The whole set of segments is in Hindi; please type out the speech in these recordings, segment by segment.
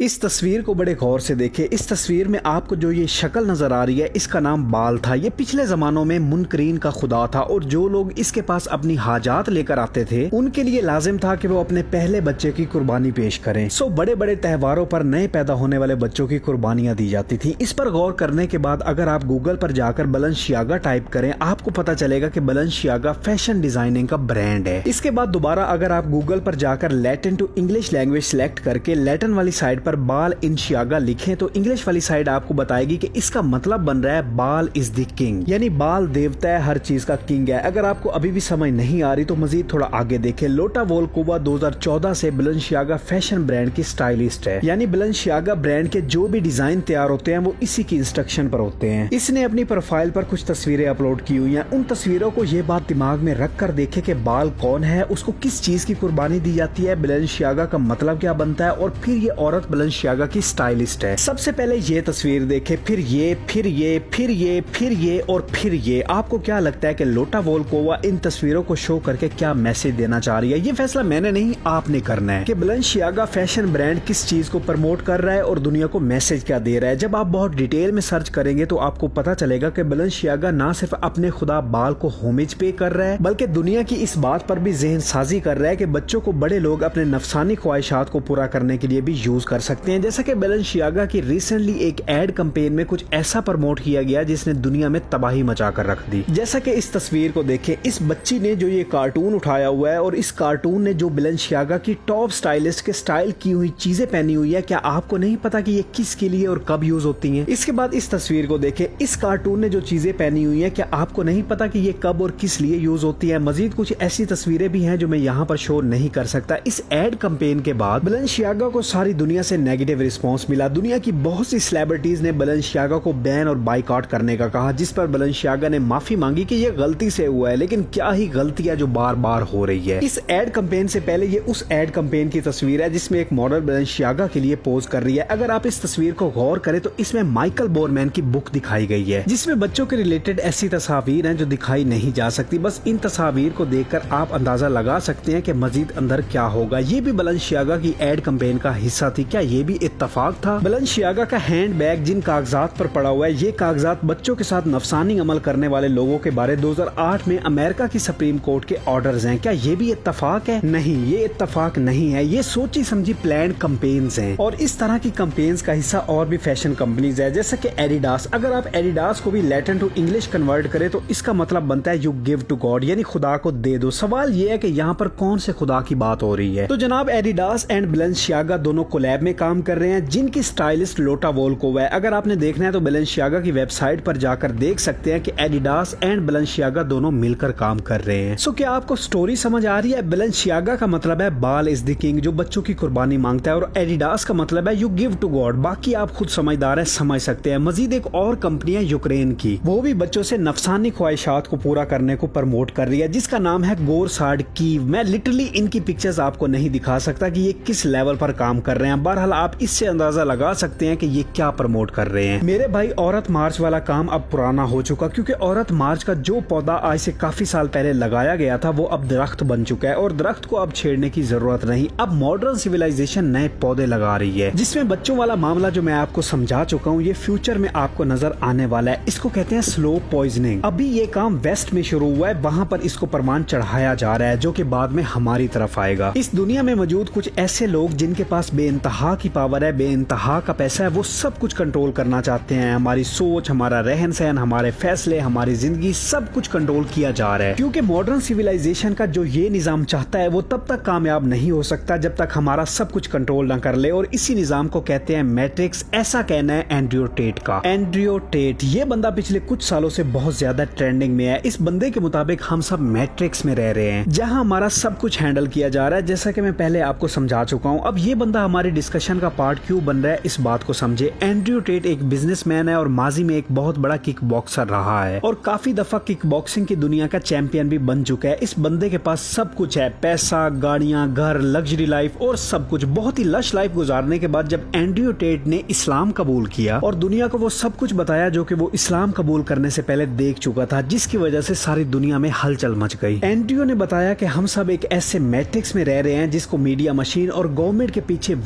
इस तस्वीर को बड़े गौर से देखें। इस तस्वीर में आपको जो ये शक्ल नजर आ रही है, इसका नाम बाल था। ये पिछले जमानों में मुनकरीन का खुदा था और जो लोग इसके पास अपनी हाजात लेकर आते थे उनके लिए लाजिम था कि वो अपने पहले बच्चे की कुर्बानी पेश करें। सो बड़े बड़े त्योहारों पर नए पैदा होने वाले बच्चों की कुर्बानियां दी जाती थी। इस पर गौर करने के बाद अगर आप गूगल पर जाकर बलेंसियागा टाइप करें, आपको पता चलेगा कि बलेंसियागा फैशन डिजाइनिंग का ब्रांड है। इसके बाद दोबारा अगर आप गूगल पर जाकर Latin to English language select करके लैटिन वाली साइड पर बालेंसियागा लिखें तो इंग्लिश वाली साइड आपको बताएगी कि इसका मतलब बन रहा है बाल इज द किंग, यानी बाल देवता है, हर चीज का किंग है। अगर आपको अभी भी समझ नहीं आ रही तो मजीद थोड़ा आगे देखें। लोटा वोल्कोवा 2014 से बलेंसियागा फैशन ब्रांड की स्टाइलिस्ट है, यानी बलेंसियागा ब्रांड के जो भी डिजाइन तैयार होते हैं वो इसी की इंस्ट्रक्शन पर होते हैं। इसने अपनी प्रोफाइल पर कुछ तस्वीरें अपलोड की हुई हैं। उन तस्वीरों को ये बात दिमाग में रख कर देखे कि बाल कौन है, उसको किस चीज की कुर्बानी दी जाती है, बलेंसियागा का मतलब क्या बनता है और फिर ये औरत बलेंसियागा की स्टाइलिस्ट है। सबसे पहले ये तस्वीर देखे, फिर ये, फिर ये, फिर ये, फिर ये और फिर ये। आपको क्या लगता है कि लोटा वोल्कोवा इन तस्वीरों को शो करके क्या मैसेज देना चाह रही है? ये फैसला मैंने नहीं, आपने करना है कि बलेंसियागा फैशन ब्रांड किस चीज को प्रमोट कर रहा है और दुनिया को मैसेज क्या दे रहा है। जब आप बहुत डिटेल में सर्च करेंगे तो आपको पता चलेगा कि बलेंसियागा ना सिर्फ अपने खुदा बाल को होमेज पे कर रहा है बल्कि दुनिया की इस बात पर भी ज़हन साजी कर रहा है कि बच्चों को बड़े लोग अपने नफसानी ख्वाहिशात को पूरा करने के लिए भी यूज कर सकते हैं। जैसा कि बलेंसियागा की रिसेंटली एक एड कैंपेन में कुछ ऐसा प्रमोट किया गया जिसने दुनिया में तबाही मचा कर रख दी। जैसा कि इस तस्वीर को देखें, इस बच्ची ने जो ये कार्टून उठाया हुआ है और इस कार्टून ने जो बलेंसियागा की टॉप स्टाइलिस्ट के स्टाइल की हुई चीजें पहनी हुई है, क्या आपको नहीं पता कि ये किसके लिए और कब यूज होती हैं? इसके बाद इस तस्वीर को देखें, इस कार्टून ने जो चीजें पहनी हुई है, क्या आपको नहीं पता कि ये कब और किस लिए यूज होती है? मजीद कुछ ऐसी तस्वीरें भी हैं जो मैं यहाँ पर शो नहीं कर सकता। इस एड कैंपेन के बाद बलेंसियागा को सारी दुनिया से नेगेटिव रिस्पॉन्स मिला। दुनिया की बहुत सी सेलिब्रिटीज ने बलेंसियागा को बैन और बाइकआउट करने का कहा, जिस पर बलेंसियागा ने माफी मांगी कि ये गलती से हुआ है, लेकिन क्या ही गलती है जो बार बार हो रही है। इस एड कैंपेन से पहले ये उस एड कैंपेन की तस्वीर है जिसमें एक मॉडल बलेंसियागा के लिए पोज कर रही है। अगर आप इस तस्वीर को गौर करें तो इसमें माइकल बोरमैन की बुक दिखाई गई है जिसमें बच्चों के रिलेटेड ऐसी तस्वीर हैं जो दिखाई नहीं जा सकती। बस इन तस्वीर को देखकर आप अंदाजा लगा सकते हैं कि मजीद अंदर क्या होगा। ये भी बलेंसियागा की एड कैंपेन का हिस्सा थी। क्या ये भी इत्तेफाक था? बलेंसियागा का हैंड बैग जिन कागजात पर पड़ा हुआ है, ये कागजात बच्चों के साथ नफसानी अमल करने वाले लोगों के बारे 2008 में अमेरिका की सुप्रीम कोर्ट के ऑर्डर्स हैं। क्या ये भी इत्तेफाक है? नहीं, ये इत्तेफाक नहीं है। ये सोची समझी प्लान कैंपेन्स हैं और इस तरह की कैंपेन्स का हिस्सा और भी फैशन कंपनीज है जैसे कि एडिडास। अगर आप एडिडास को भी लैटिन टू इंग्लिश कन्वर्ट करें तो इसका मतलब बनता है यू गिव टू गॉड, यानी खुदा को दे दो। सवाल ये है कि यहाँ पर कौन से खुदा की बात हो रही है? तो जनाब, एडिडास एंड बलेंसियागा दोनों कोलैब में काम कर रहे हैं जिनकी स्टाइलिस्ट लोटा वोल्कोवा है। अगर आपने देखना है तो बलेंसियागा की वेबसाइट पर जाकर देख सकते हैं कि एडिडास एंड बलेंसियागा दोनों मिलकर काम कर रहे हैं। सो क्या आपको स्टोरी समझ आ रही है? बलेंसियागा का मतलब है बाल इज द किंग, जो बच्चों की कुर्बानी मांगता है, और एडिडास का मतलब है यू गिव टू गॉड। बाकी आप खुद समझदार है, समझ सकते हैं। मजीद एक और कंपनी है यूक्रेन की, वो भी बच्चों से नफसानी ख्वाहिशात को पूरा करने को प्रमोट कर रही है जिसका नाम है गोरसाड कीव। मैं लिटरली इनकी पिक्चर्स आपको नहीं दिखा सकता कि ये किस लेवल पर काम कर रहे हैं। बहरहाल आप इससे अंदाजा लगा सकते हैं कि ये क्या प्रमोट कर रहे हैं। मेरे भाई, औरत मार्च वाला काम अब पुराना हो चुका, क्योंकि औरत मार्च का जो पौधा आज से काफी साल पहले लगाया गया था वो अब दरख्त बन चुका है और दरख्त को अब छेड़ने की जरूरत नहीं। अब मॉडर्न सिविलाइजेशन नए पौधे लगा रही है जिसमें बच्चों वाला मामला जो मैं आपको समझा चुका हूँ, ये फ्यूचर में आपको नजर आने वाला है। इसको कहते हैं स्लो पॉइजनिंग। अभी ये काम वेस्ट में शुरू हुआ है, वहाँ पर इसको प्रमाण चढ़ाया जा रहा है जो कि बाद में हमारी तरफ आएगा। इस दुनिया में मौजूद कुछ ऐसे लोग जिनके पास बेइंतहा की पावर है, बेइंतहा का पैसा है, वो सब कुछ कंट्रोल करना चाहते हैं। हमारी सोच, हमारा रहन सहन, हमारे फैसले, हमारी जिंदगी, सब कुछ कंट्रोल किया जा रहा है। क्योंकि मॉडर्न सिविलाइजेशन का जो ये निजाम चाहता है वो तब तक कामयाब नहीं हो सकता जब तक हमारा सब कुछ कंट्रोल न कर ले, और इसी निजाम को कहते हैं मैट्रिक्स। ऐसा कहना है एंड्रयू टेट का। एंड्रयू टेट ये बंदा पिछले कुछ सालों से बहुत ज्यादा ट्रेंडिंग में है। इस बंदे के मुताबिक हम सब मैट्रिक्स में रह रहे हैं जहां हमारा सब कुछ हैंडल किया जा रहा है, जैसा कि मैं पहले आपको समझा चुका हूं। अब ये बंदा हमारी डिस्कशन का पार्ट क्यों बन रहा है, इस बात को समझे। एंड्रयू टेट एक बिजनेसमैन है और माजी में एक बहुत बड़ा किक बॉक्सर रहा है और काफी दफा किक बॉक्सिंग की दुनिया का चैंपियन भी बन चुका है। इस बंदे के पास सब कुछ है, पैसा, गाड़ियां, घर, लग्जरी लाइफ और सब कुछ। बहुत ही लश लाइफ गुजारने के बाद जब एंड्रयू टेट ने इस्लाम कबूल किया और दुनिया को वो सब कुछ बताया जो कि वो इस्लाम कबूल करने से पहले देख चुका था, जिसकी वजह से सारी दुनिया में हलचल मच गई। एंड्रयू ने बताया कि हम सब एक ऐसे मैट्रिक्स में रह रहे हैं जिसको मीडिया मशीन और गवर्नमेंट के पीछे वो लोग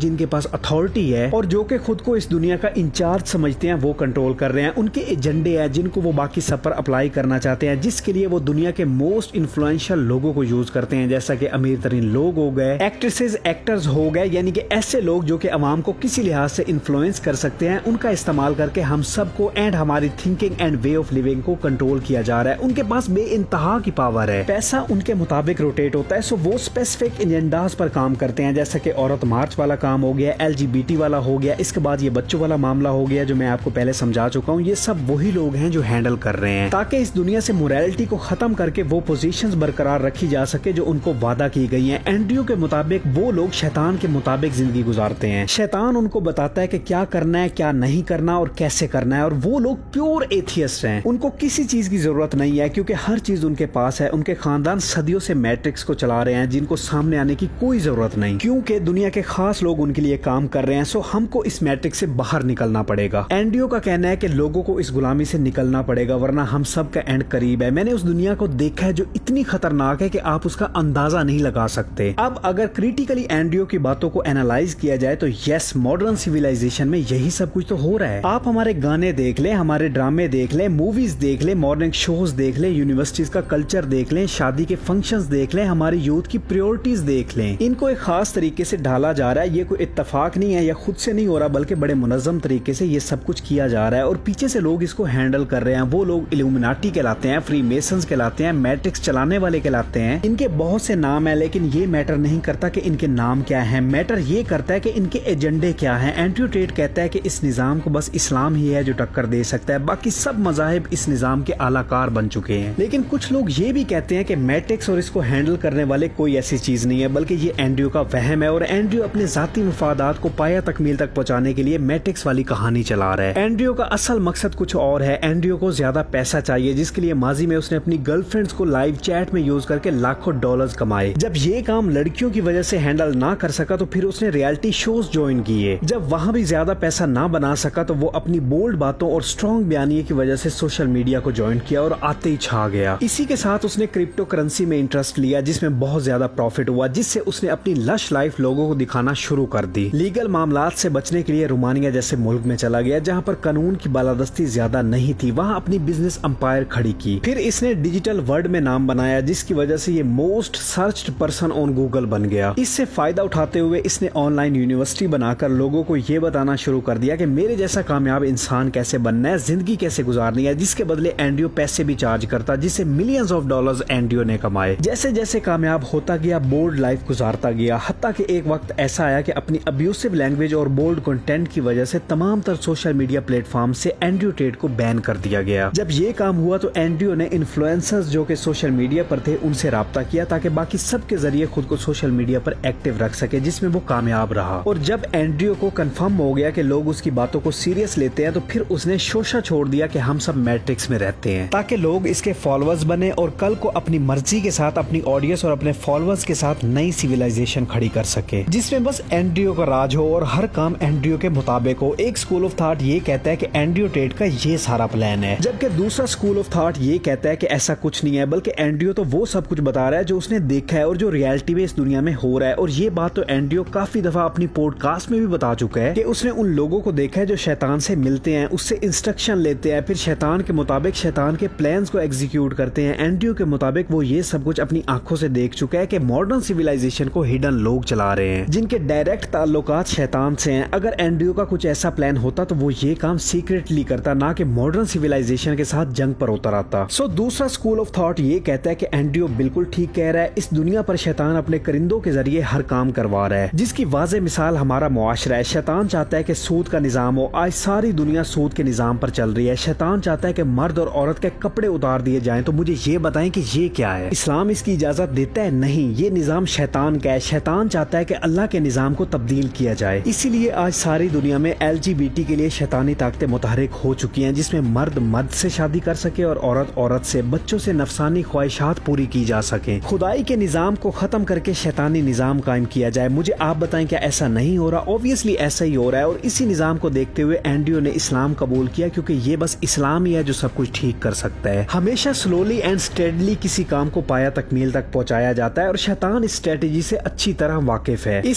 जिनके पास अथॉरिटी है और जो कि खुद को इस दुनिया का इंचार्ज समझते हैं वो कंट्रोल कर रहे हैं। उनके एजेंडे हैं जिनको वो बाकी सब पर अप्लाई करना चाहते हैं, जिसके लिए वो दुनिया के मोस्ट इन्फ्लुएंशियल लोगों को यूज करते हैं, जैसा कि अमीर तरीन लोग हो गए, एक्ट्रेसेस एक्टर्स हो गए, यानी कि ऐसे लोग जो कि अवाम को किसी लिहाज से इन्फ्लुएंस कर सकते हैं। उनका इस्तेमाल करके हम सबको एंड हमारी thinking and way of living को कंट्रोल किया जा रहा है। उनके पास बेइंतहा की पावर है, पैसा उनके मुताबिक रोटेट होता है, सो वो स्पेसिफिक एजेंडास पर काम करते हैं, जैसा कि औरत मार्च वाला काम हो गया, LGBT वाला हो गया, इसके बाद ये बच्चों वाला मामला हो गया जो मैं आपको पहले समझा चुका हूँ। ये सब वही लोग हैं जो हैंडल कर रहे हैं ताकि इस दुनिया से मोरालिटी को खत्म करके वो पोजीशंस बरकरार रखी जा सके जो उनको वादा की गई है। एंड्रयू के मुताबिक वो लोग शैतान के मुताबिक जिंदगी गुजारते हैं। शैतान उनको बताता है कि क्या करना है, क्या नहीं करना और कैसे करना है, और वो लोग प्योर एथियस्ट हैं। उनको किसी चीज की जरूरत नहीं है क्योंकि हर चीज उनके पास है। उनके खानदान सदियों से मैट्रिक्स को चला रहे हैं जिनको सामने आने की कोई जरूरत नहीं, क्योंकि दुनिया के खास लोग उनके लिए काम कर रहे हैं। सो हमको इस मैट्रिक्स से बाहर निकलना पड़ेगा। एंड्रयू का कहना है कि लोगों को इस गुलामी से निकलना पड़ेगा वरना हम सब का एंड करीब है। मैंने उस दुनिया को देखा है जो इतनी खतरनाक है कि आप उसका अंदाजा नहीं लगा सकते। अब अगर क्रिटिकली एंड्रयू की बातों को एनालाइज किया जाए तो यस, मॉडर्न सिविलाइजेशन में यही सब कुछ तो हो रहा है। आप हमारे गाने देख लें, हमारे ड्रामे देख लें, मूवीज देख लें, मॉर्निंग शोज देख लें, यूनिवर्सिटीज का कल्चर देख लें, शादी के फंक्शंस देख लें, हमारी यूथ की प्रायोरिटीज देख लें। इनको एक खास तरीके से ढाला जा रहा है। ये कोई इत्तेफाक नहीं है या खुद से नहीं हो रहा, बल्कि बड़े मुनज़्ज़म तरीके से ये सब कुछ किया जा रहा है और पीछे से लोग इसको हैंडल कर रहे हैं। वो लोग इल्यूमिनाटी कहलाते हैं, फ्री मेसन्स कहलाते हैं, मैट्रिक्स चलाने वाले कहलाते हैं। इनके बहुत से नाम है लेकिन ये मैटर नहीं करता कि इनके नाम क्या है। मैटर ये करता है कि इनके एजेंडे क्या है। एंड्रयू टेट कहता है कि इस निजाम को बस इस्लाम ही है जो टक्कर दे सकता है, बाकी सब मज़ाहिब इस निजाम के आलाकार बन चुके हैं। लेकिन कुछ लोग ये भी कहते हैं कि मैट्रिक्स और इसको हैंडल करने वाले कोई ऐसी चीज नहीं है, बल्कि ये एंड्रयू का वहम है और एंड्रयू अपने जाती मफादात को पाया तकमील तक पहुंचाने के लिए मैट्रिक्स वाली कहानी चला रहा है। एंड्रयू का असल मकसद कुछ और है। एंड्रयू को ज्यादा पैसा चाहिए जिसके लिए माजी में उसने अपनी गर्लफ्रेंड्स को लाइव चैट में यूज करके लाखों डॉलर्स कमाए। जब ये काम लड़कियों की वजह से हैंडल ना कर सका तो फिर उसने रियलिटी शोज ज्वाइन किए। जब वहां भी ज्यादा पैसा ना बना सका तो वो अपनी बोल्ड बातों और स्ट्रॉन्ग बयानिए की वजह से सोशल मीडिया को ज्वाइन किया और आते ही छा गया। इसी के साथ उसने क्रिप्टो करेंसी में इंटरेस्ट लिया जिसमें बहुत ज्यादा प्रॉफिट हुआ, जिससे उसने अपनी लश लाइफ लोगों को दिखाना शुरू कर दी। लीगल मामलात से बचने के लिए रोमानिया जैसे मुल्क में चला गया जहां पर कानून की बालादस्ती ज्यादा नहीं थी, वहां अपनी बिजनेस अंपायर खड़ी की। फिर इसने डिजिटल वर्ल्ड में नाम बनाया जिसकी वजह से ये most searched person on Google बन गया। इससे फायदा उठाते हुए इसने ऑनलाइन यूनिवर्सिटी बनाकर लोगों को ये बताना शुरू कर दिया कि मेरे जैसा कामयाब इंसान कैसे बनना है, जिंदगी कैसे गुजारनी है, जिसके बदले एंड्रयू पैसे भी चार्ज करता, जिससे मिलियंस ऑफ डॉलर्स एंड्रयू ने कमाए। जैसे जैसे कामयाब होता गया, बोल्ड लाइफ गुजारता गया, हत्ता कि एक वक्त ऐसा आया कि अपनी अब्यूसिव लैंग्वेज और बोल्ड कंटेंट की वजह से तमाम तर सोशल मीडिया प्लेटफॉर्म से एंड्रयू टेट को बैन कर दिया गया। जब ये काम हुआ तो एंड्रयू ने इन्फ्लुएंसर्स जो कि सोशल मीडिया पर थे उनसे राब्ता किया ताकि बाकी सबके जरिए खुद को सोशल मीडिया पर एक्टिव रख सके, जिसमें वो कामयाब रहा। और जब एंड्रयू को कंफर्म हो गया कि लोग उसकी बातों को सीरियस लेते हैं तो फिर उसने शोशा छोड़ दिया कि हम सब मैट्रिक्स में रहते हैं ताकि लोग इसके फॉलोअर्स बने और कल को अपनी मर्जी के साथ अपनी ऑडियंस और अपने फॉलोअर्स के साथ नई सिविलाइजेशन खड़ी कर सके जिसमें बस एंड्रयू का राज हो और हर काम एंड्रयू के मुताबिक हो। एक स्कूल ऑफ थॉट ये कहता है कि एंड्रयू टेट का ये सारा प्लान है, जबकि दूसरा स्कूल ऑफ थॉट ये कहता है कि ऐसा कुछ नहीं है, बल्कि एंड्रयू तो वो सब कुछ बता रहा है जो उसने देखा है और जो रियलिटी में इस दुनिया में हो रहा है। और ये बात तो एंड्रयू काफी दफा अपनी पॉडकास्ट में भी बता चुका है कि उसने उन लोगों को देखा है जो शैतान से मिलते हैं, उससे इंस्ट्रक्शन लेते हैं, फिर शैतान के मुताबिक शैतान के प्लान्स को एग्जीक्यूट करते हैं। एंड्रयू के मुताबिक वो ये सब कुछ अपनी आंखों से देख चुका है कि मॉडर्न सिविलाइजेशन को हिडन लोग चला रहे हैं जिनके डायरेक्ट ताल्लुकात शैतान से हैं। अगर एंड्रयू का कुछ ऐसा प्लान होता तो वो ये काम सीक्रेटली करता, ना कि मॉडर्न सिविलाइजेशन के साथ जंग पर उतर आता। सो दूसरा स्कूल ऑफ थॉट ये कहता है कि एंड्रयू बिल्कुल ठीक कह रहा है, इस दुनिया पर शैतान अपने करिंदों के जरिए हर काम करवा रहा है, जिसकी वाज़े मिसाल हमारा मुआशरा है। शैतान चाहता है कि सूद का निजाम हो, आज सारी दुनिया सूद के निजाम पर चल रही है। शैतान चाहता है कि मर्द और औरत के कपड़े उतार दिए जाएं, तो मुझे ये बताएं कि ये क्या है? इस्लाम इसकी इजाजत देता है? नहीं, ये निजाम शैतान का है। शैतान चाहता है कि अल्लाह के निजाम को तब्दील किया जाए। इसीलिए आज सारी दुनिया में LGBT के लिए शैतानी ताकतें मुतहरिक हो चुकी हैं, जिसमें मर्द मर्द से शादी कर सके और औरत औरत से, बच्चों से नफसानी ख्वाहिशात पूरी की जा सके। खुदाई के निजाम को खत्म करके शैतानी निजाम कायम किया जाए। मुझे आप बताएं क्या ऐसा नहीं हो रहा? ऑब्वियसली ऐसा ही हो रहा है। और इसी निजाम को देखते हुए एंड्रयू ने इस्लाम कबूल किया, क्योंकि ये बस इस्लाम ही है जो सब कुछ ठीक कर सकता है। हमेशा स्लोली एंड स्टेडली किसी काम को पाया तकमील तक पहुंचाया जाता है और शैतान इस स्ट्रेटेजी से अच्छी तरह वाकिफ है। इस स्ट्रेटेजी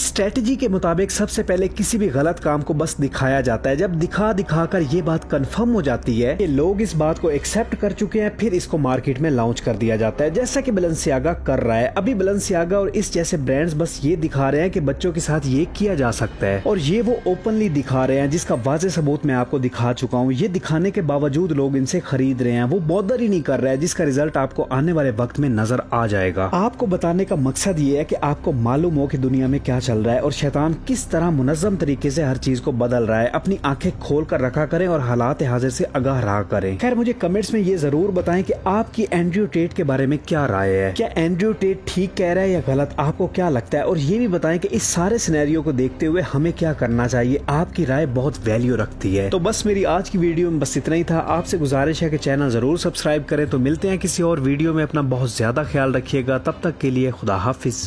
जी के मुताबिक सबसे पहले किसी भी गलत काम को बस दिखाया जाता है। जब दिखा कर ये बात कंफर्म हो जाती है कि लोग इस बात को एक्सेप्ट कर चुके हैं, फिर इसको मार्केट में लॉन्च कर दिया जाता है, जैसा कि बैलेंसियागा कर रहा है। अभी बैलेंसियागा और इस जैसे ब्रांड्स बस ये दिखा रहे हैं कि बच्चों के साथ ये किया जा सकता है, और ये वो ओपनली दिखा रहे हैं, जिसका वाज़ेह सबूत मैं आपको दिखा चुका हूँ। ये दिखाने के बावजूद लोग इनसे खरीद रहे हैं, वो बॉदर ही नहीं कर रहा है, जिसका रिजल्ट आपको आने वाले वक्त में नजर आ जाएगा। आपको बताने का मकसद ये है कि आपको मालूम हो कि दुनिया में क्या चल रहा है और शैतान किस तरह मुनज़्ज़म तरीके से हर चीज को बदल रहा है। अपनी आंखें खोल कर रखा करें और हालात हाजिर से आगाह रहा करें। खैर, मुझे कमेंट्स में ये जरूर बताएं कि आपकी एंड्रयू टेट के बारे में क्या राय है। क्या एंड्रयू टेट ठीक कह रहा है या गलत, आपको क्या लगता है? और ये भी बताएं कि इस सारे सिनेरियो को देखते हुए हमें क्या करना चाहिए। आपकी राय बहुत वैल्यू रखती है। तो बस मेरी आज की वीडियो में बस इतना ही था। आपसे गुजारिश है कि चैनल जरूर सब्सक्राइब करें। तो मिलते हैं किसी और वीडियो में। अपना बहुत ज्यादा ख्याल रखिएगा। तब तक के लिए खुदा हाफिज।